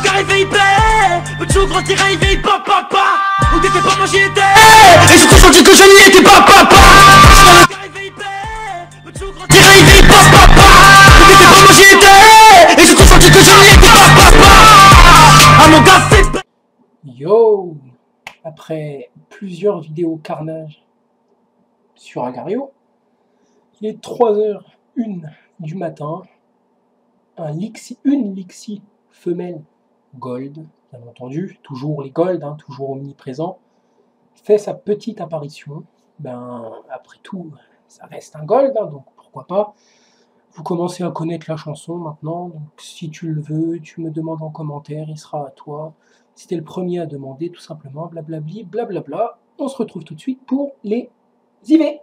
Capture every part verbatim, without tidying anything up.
le carré fait hyper. Peu de chaud gros tiré, il fait pop pop pop. Où t'étais pas, moi j'y étais. Et j'ai tout senti que je n'y étais pas papa. Le carré fait hyper. Peu de chaud gros tiré, il fait pop pop pop. Où t'étais pas, moi j'y étais. Et j'ai tout senti que je n'y étais pas papa. Ah mon gars c'est. Yo! Après plusieurs vidéos carnage sur Agario, il est trois heures une du matin. Un Lixi, une Lixi femelle gold, bien entendu, toujours les gold, hein, toujours omniprésent, fait sa petite apparition. Ben, après tout, ça reste un gold, hein, donc pourquoi pas. Vous commencez à connaître la chanson maintenant, donc si tu le veux, tu me demandes en commentaire, il sera à toi. Si t'es le premier à demander, tout simplement, blablabli, blablabla. On se retrouve tout de suite pour les I V.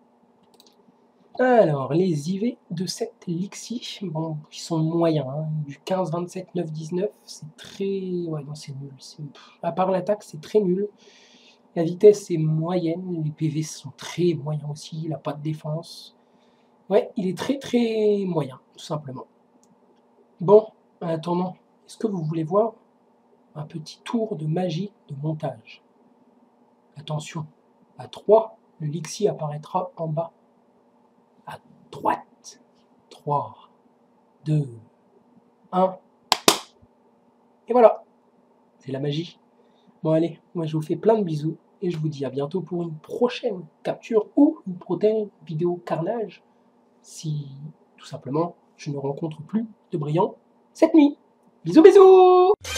Alors, les I V de cette Lixi, bon, ils sont moyens, hein, du quinze, vingt-sept, neuf, dix-neuf, c'est très... Ouais, non, c'est nul. À part l'attaque, c'est très nul. La vitesse est moyenne, les P V sont très moyens aussi, il n'a pas de défense. Ouais, il est très très moyen, tout simplement. Bon, en attendant, est-ce que vous voulez voir un petit tour de magie de montage? Attention, à trois, le Lixi apparaîtra en bas. À droite. trois, deux, un. Et voilà, c'est la magie. Bon allez, moi je vous fais plein de bisous et je vous dis à bientôt pour une prochaine capture ou une prochaine vidéo carnage. Si, tout simplement, je ne rencontre plus de brillant cette nuit. Bisous bisous!